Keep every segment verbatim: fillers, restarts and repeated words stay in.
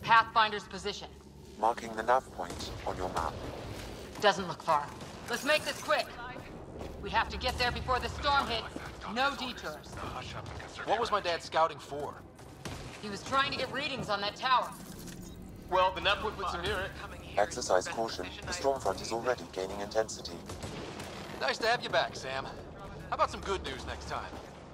Pathfinder's position. Marking the nav point on your map. Doesn't look far. Let's make this quick. We have to get there before the storm hits. No detours. What was my dad scouting for? He was trying to get readings on that tower. Well, the nav puts him near it. Exercise caution. The storm front is already gaining intensity. Nice to have you back, Sam. How about some good news next time?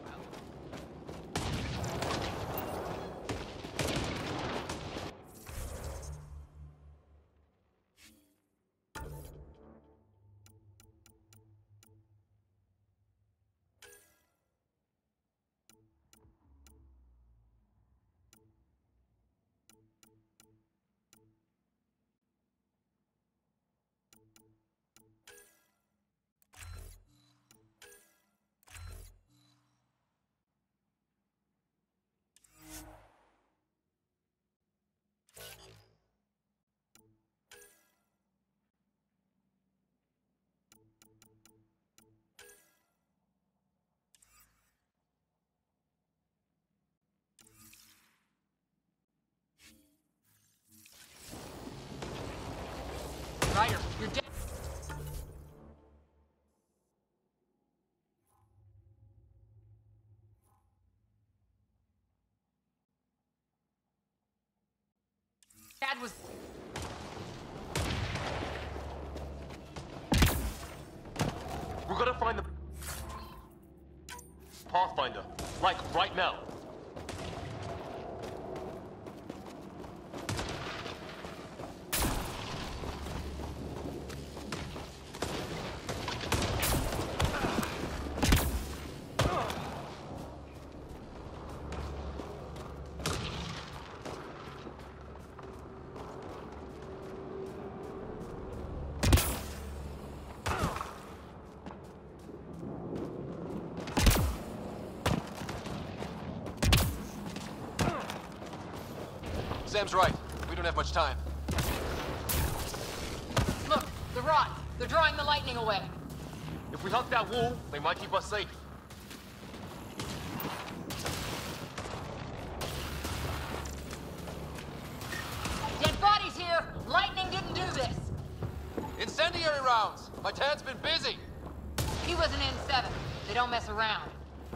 Ryder, you're dead. Dad was... We're gonna find the... Pathfinder. Like, right now. Sam's right. We don't have much time. Look, the rods. They're drawing the lightning away. If we hug that wall, they might keep us safe. Dead bodies here. Lightning didn't do this. Incendiary rounds! My dad's been busy! He was an N seven. They don't mess around.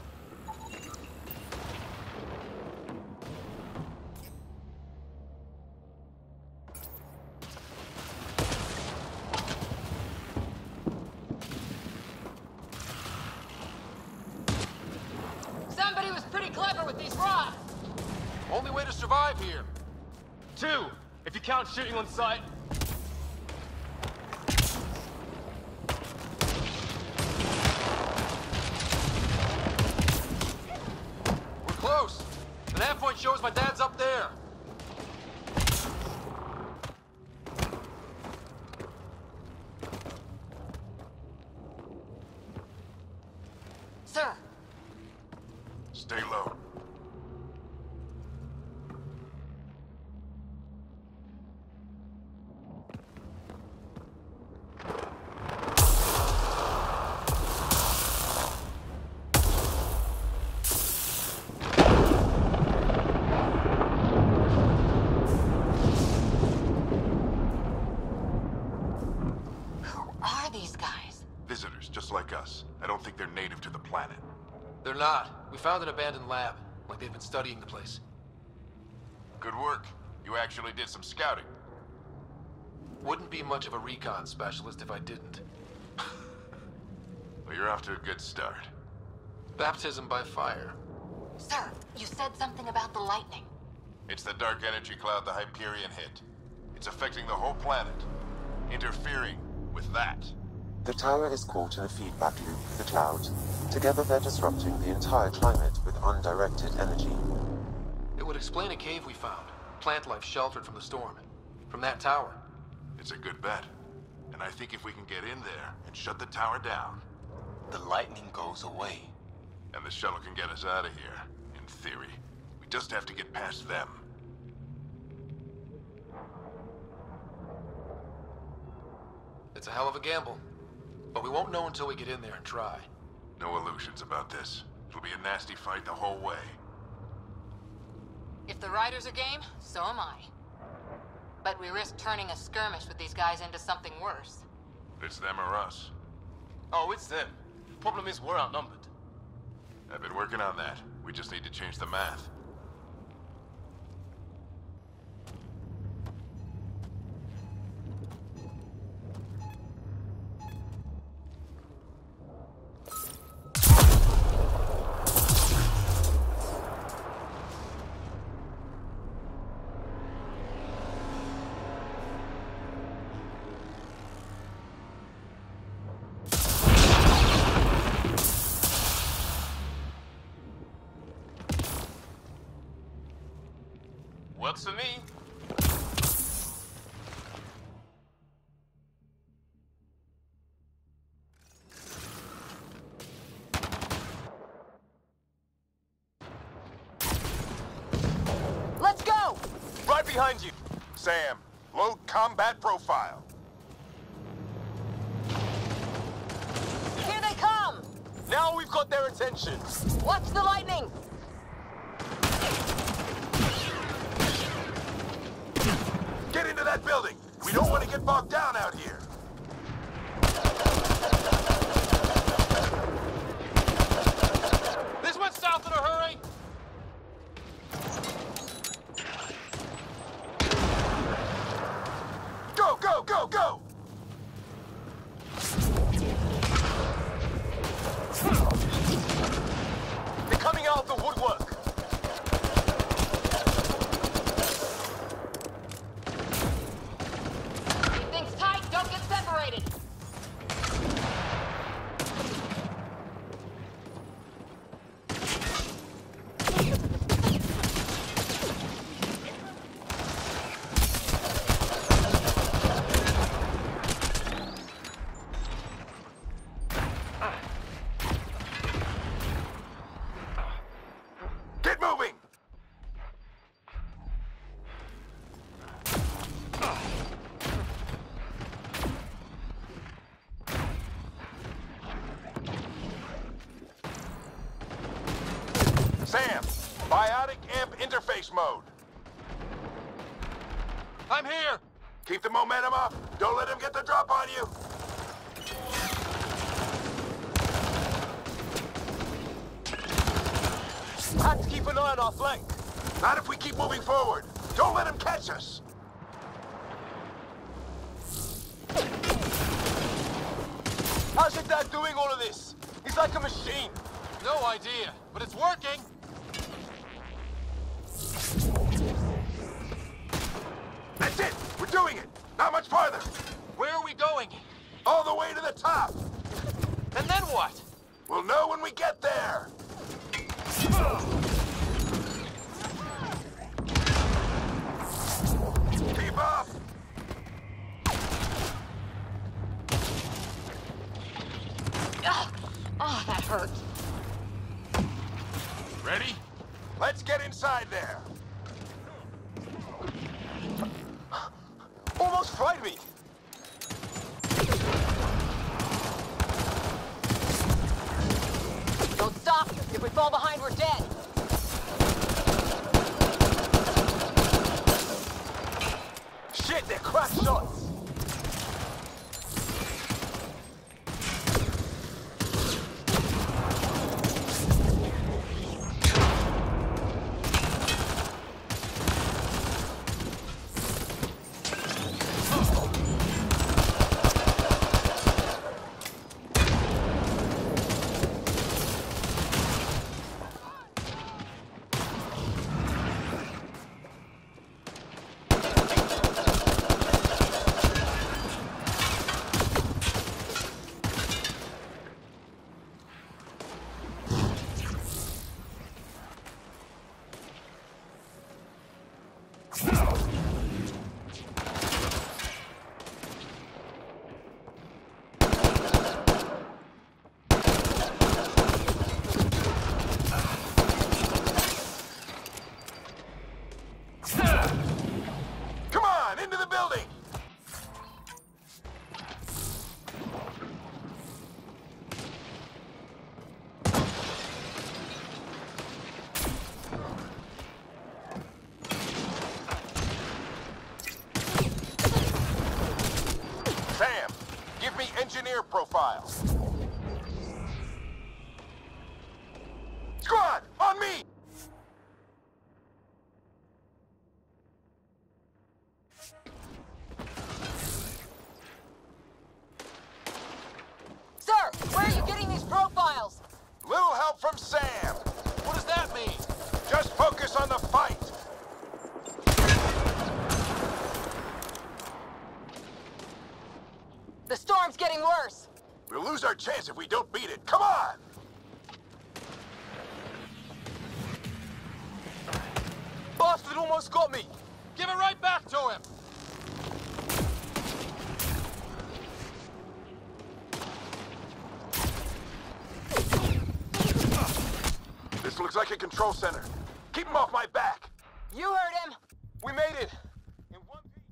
Somebody was pretty clever with these rods. Only way to survive here. Two, if you count shooting on sight. We're close. The nav point shows my dad's up there. Sir, Stay low. who are these guys? Visitors, just like us. I don't think they're native to the planet. They're not. We found an abandoned lab, like they've been studying the place. Good work. You actually did some scouting. Wouldn't be much of a recon specialist if I didn't. Well, you're off to a good start. Baptism by fire. Sir, you said something about the lightning. It's the dark energy cloud the Hyperion hit. It's affecting the whole planet. Interfering with that. The tower is caught in a feedback loop with the cloud. Together they're disrupting the entire climate with undirected energy. It would explain a cave we found. Plant life sheltered from the storm. From that tower. It's a good bet. And I think if we can get in there and shut the tower down, The lightning goes away. and the shuttle can get us out of here, in theory. We just have to get past them. It's a hell of a gamble. But we won't know until we get in there and try. No illusions about this. It'll be a nasty fight the whole way. If the Riders are game, so am I. But we risk turning a skirmish with these guys into something worse. It's them or us. Oh, it's them. Problem is, we're outnumbered. I've been working on that. We just need to change the math. Works for me. Let's go! Right behind you. Sam, load combat profile. Here they come! Now we've got their attention. Watch the lightning! Get into that building. We don't want to get bogged down out here. This went south in a hurry! Go, go, go, go! They're coming out of the woodwork. Keep things tight, don't get separated! Get moving! Sam, biotic amp interface mode. I'm here! Keep the momentum up. Don't let him get the drop on you. Have to keep an eye on our flank. Not if we keep moving forward. Don't let him catch us. How's your dad doing all of this? He's like a machine. No idea, but it's working! That's it. We're doing it. Not much farther. Where are we going? All the way to the top. And then what? We'll know when we get there. Keep up. Ugh. Oh, that hurt. Ready? Let's get inside there. Almost fried me. Don't stop! If we fall behind, we're dead! Shit, they're crack shots. profile. Squad, on me! Sir, where are you getting these profiles? Little help from Sam. What does that mean? Just focus on the fight. The storm's getting worse. We'll lose our chance if we don't beat it. Come on! Bastard almost got me. Give it right back to him! This looks like a control center. Keep him off my back. You heard him. We made it. In one piece.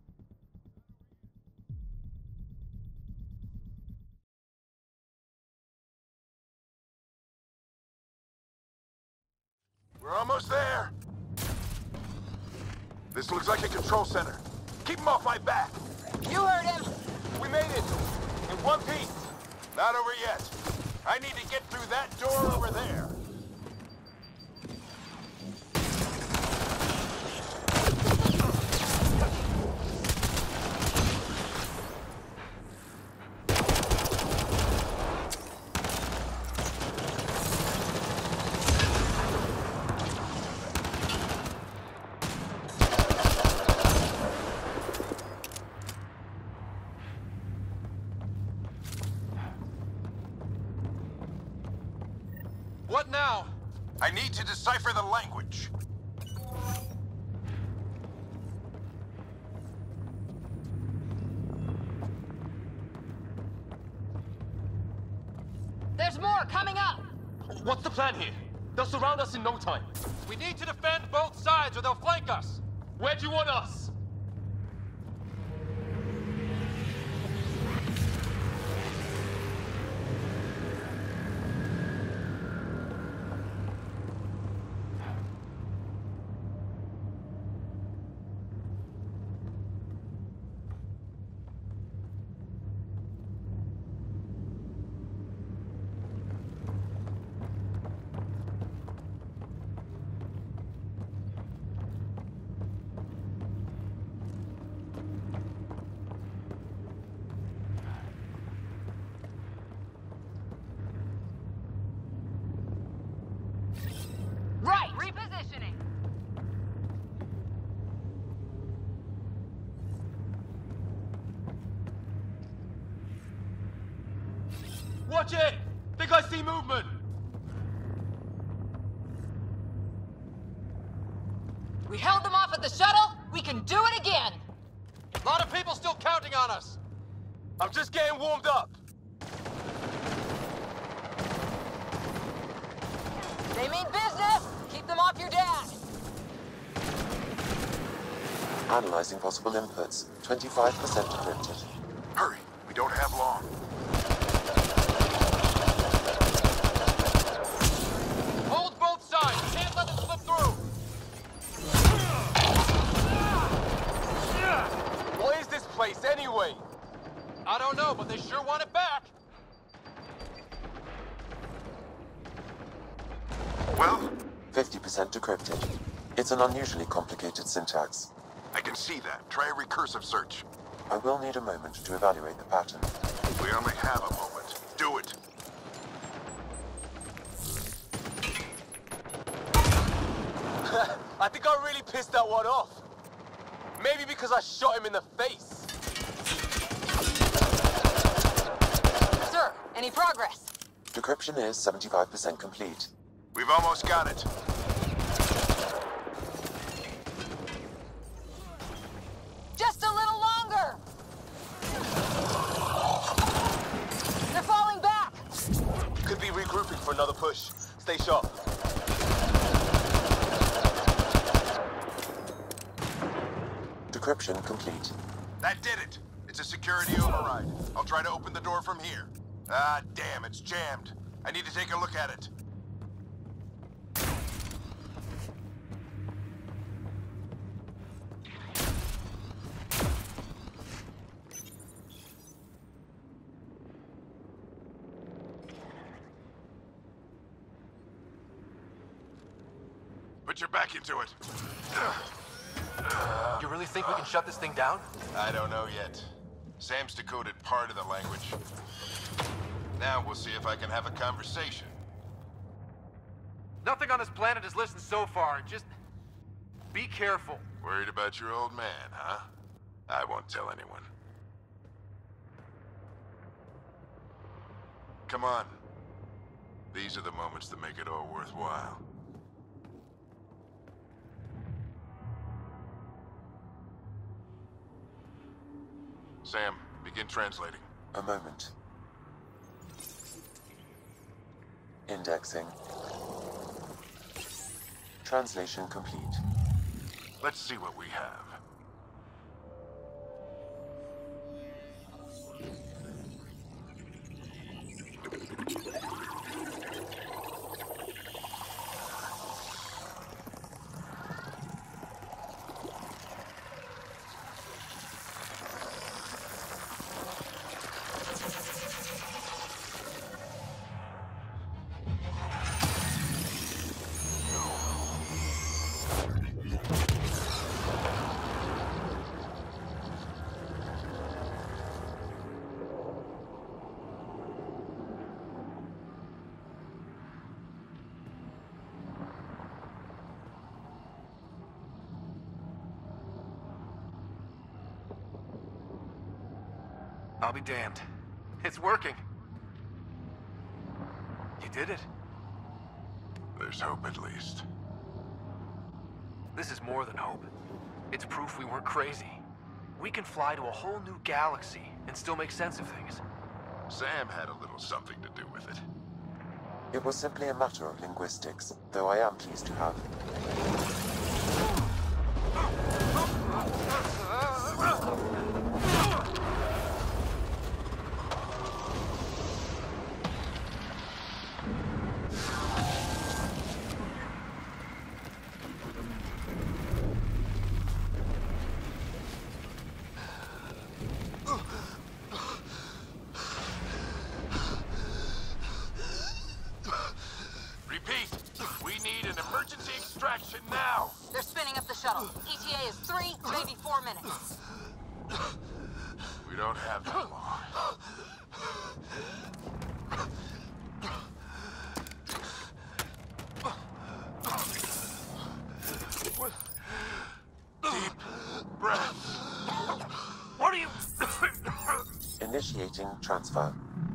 We're almost there. This looks like a control center. Keep him off my back. You heard him. We made it. In one piece. Not over yet. I need to get through that door over there. What now? I need to decipher the language. There's more coming up. What's the plan here? They'll surround us in no time. We need to defend both sides or they'll flank us. Where do you want us? Right. Repositioning. Watch it! Think I see movement! We held them off at the shuttle. We can do it again. A lot of people still counting on us! I'm just getting warmed up. They mean business. Keep them off your dad. Analyzing possible inputs. twenty-five percent encrypted. Hurry, we don't have long. Hold both sides! Can't let them slip through! What is this place anyway? I don't know, but they sure want it back! Well, fifty percent decrypted. It's an unusually complicated syntax. I can see that. Try a recursive search. I will need a moment to evaluate the pattern. We only have a moment. Do it. I think I really pissed that one off. Maybe because I shot him in the face. Sir, any progress? Decryption is seventy-five percent complete. We've almost got it. Just a little longer. They're falling back. Could be regrouping for another push. Stay sharp. Decryption complete. That did it. It's a security override. I'll try to open the door from here. Ah, damn, it's jammed. I need to take a look at it. Get your back into it. You really think we can shut this thing down? I don't know yet. Sam's decoded part of the language. Now we'll see if I can have a conversation. Nothing on this planet is listened so far. Just be careful. Worried about your old man, huh? I won't tell anyone. Come on. These are the moments that make it all worthwhile. Sam, begin translating. A moment. Indexing. Translation complete. Let's see what we have. I'll be damned. It's working. You did it. There's hope at least. This is more than hope. It's proof we weren't crazy. We can fly to a whole new galaxy and still make sense of things. Sam had a little something to do with it. It was simply a matter of linguistics, though I am pleased to have. We don't have that long. Deep breath. What are you... Initiating transfer.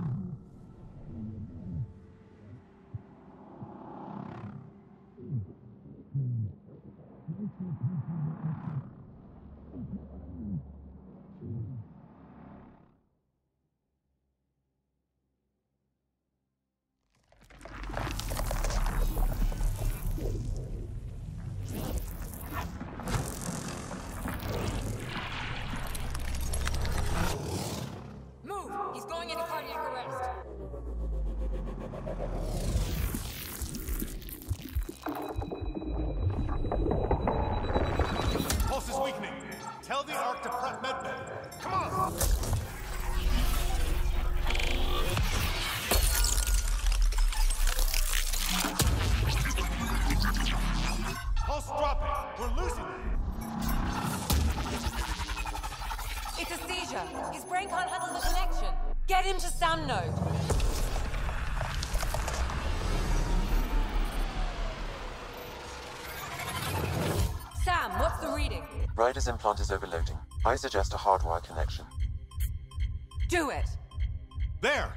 Ryder's implant is overloading. I suggest a hardwire connection. Do it! There!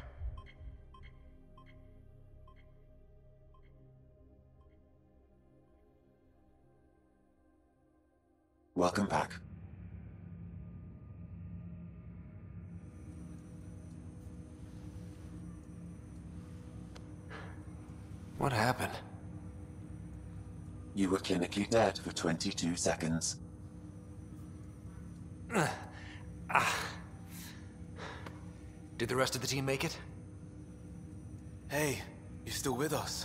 Welcome back. What happened? You were clinically dead for twenty-two seconds. Ah. Did the rest of the team make it? Hey, you're still with us.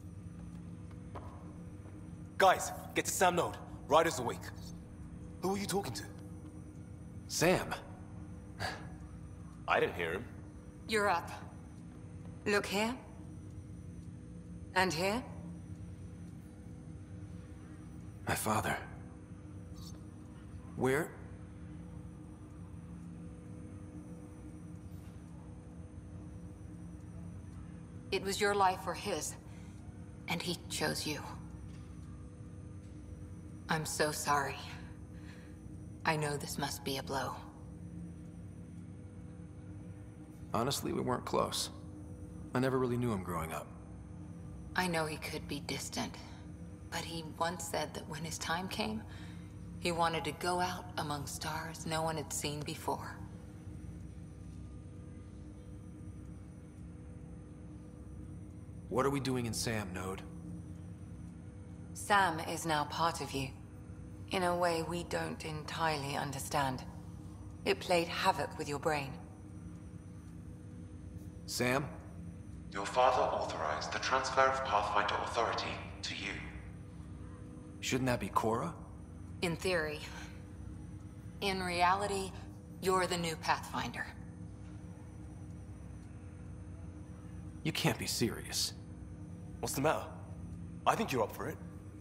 Guys, get to Sam Node. Ryder's awake. Who are you talking to? Sam. I didn't hear him. You're up. Look here. And here. My father. Where? It was your life or his, and he chose you. I'm so sorry. I know this must be a blow. Honestly, we weren't close. I never really knew him growing up. I know he could be distant, but he once said that when his time came, he wanted to go out among stars no one had seen before. What are we doing in Sam, Node? Sam is now part of you, in a way we don't entirely understand. It played havoc with your brain. Sam? Your father authorized the transfer of Pathfinder authority to you. Shouldn't that be Cora? In theory. In reality, you're the new Pathfinder. You can't be serious. What's the matter? I think you're up for it.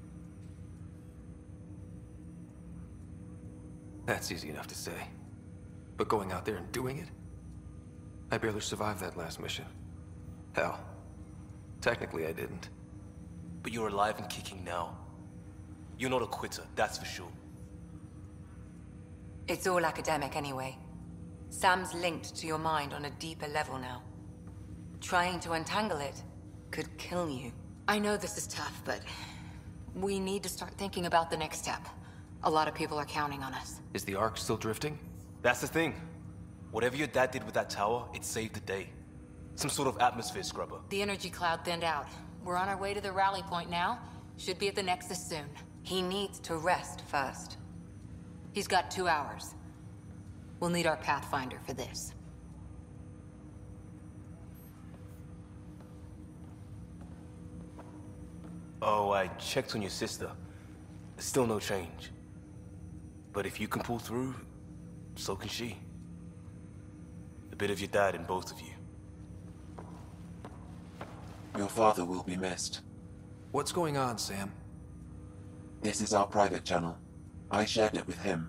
That's easy enough to say. But going out there and doing it? I barely survived that last mission. Hell, technically I didn't. But you're alive and kicking now. You're not a quitter, that's for sure. It's all academic anyway. Sam's linked to your mind on a deeper level now. Trying to untangle it could kill you. I know this is tough, but we need to start thinking about the next step. A lot of people are counting on us. Is the Ark still drifting? That's the thing. Whatever your dad did with that tower, it saved the day. Some sort of atmosphere scrubber. The energy cloud thinned out. We're on our way to the rally point now. Should be at the Nexus soon. He needs to rest first. He's got two hours. We'll need our Pathfinder for this. Oh, I checked on your sister. Still no change. But if you can pull through, so can she. A bit of your dad in both of you. Your father will be missed. What's going on, Sam? This is our private channel. I shared it with him.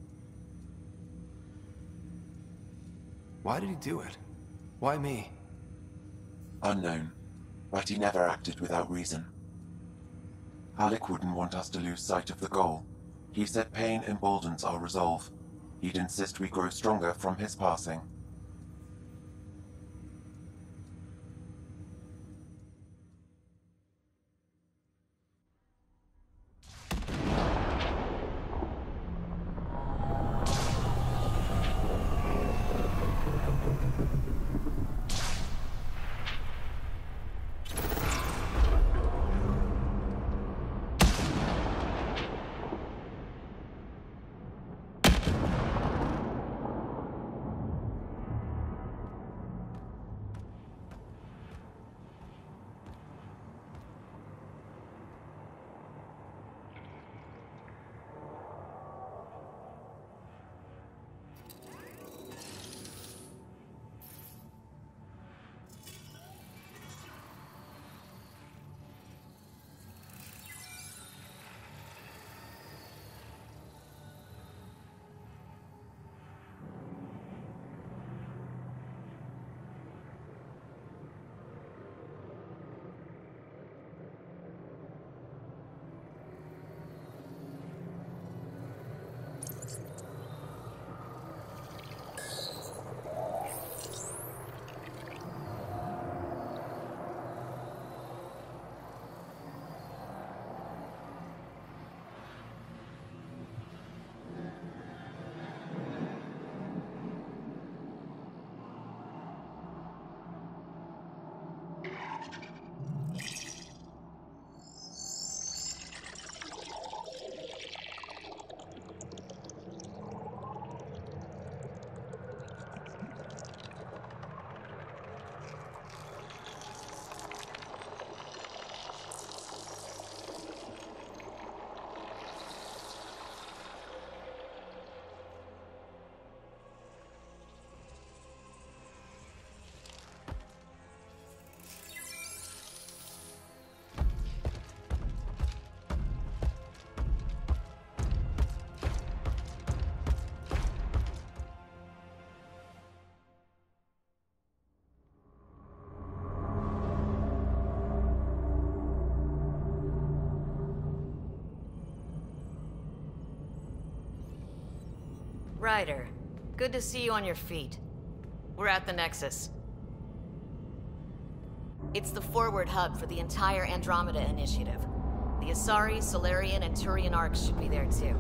Why did he do it? Why me? Unknown, but he never acted without reason. Alec wouldn't want us to lose sight of the goal. He said pain emboldens our resolve. He'd insist we grow stronger from his passing. Ryder, good to see you on your feet. We're at the Nexus. It's the forward hub for the entire Andromeda initiative. The Asari, Solarian, and Turian arcs should be there too.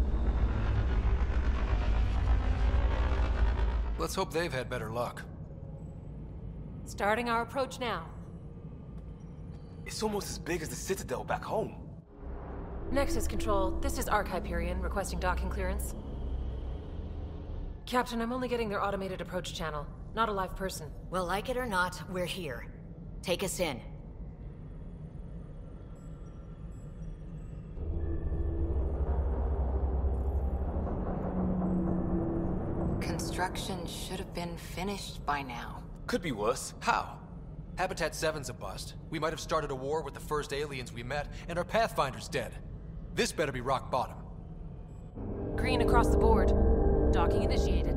Let's hope they've had better luck. Starting our approach now. It's almost as big as the Citadel back home. Nexus Control, this is Arc Hyperion requesting docking clearance. Captain, I'm only getting their automated approach channel, not a live person. Well, like it or not, we're here. Take us in. Construction should have been finished by now. Could be worse. How? Habitat seven's a bust. We might have started a war with the first aliens we met, and our Pathfinder's dead. This better be rock bottom. Green across the board. Docking initiated.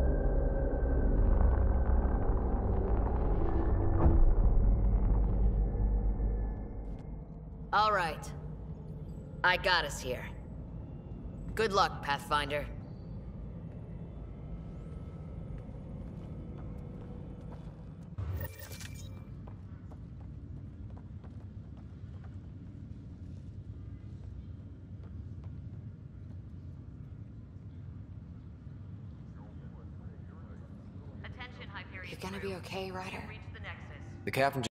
All right. I got us here. Good luck, Pathfinder. You gonna be okay, Ryder? The captain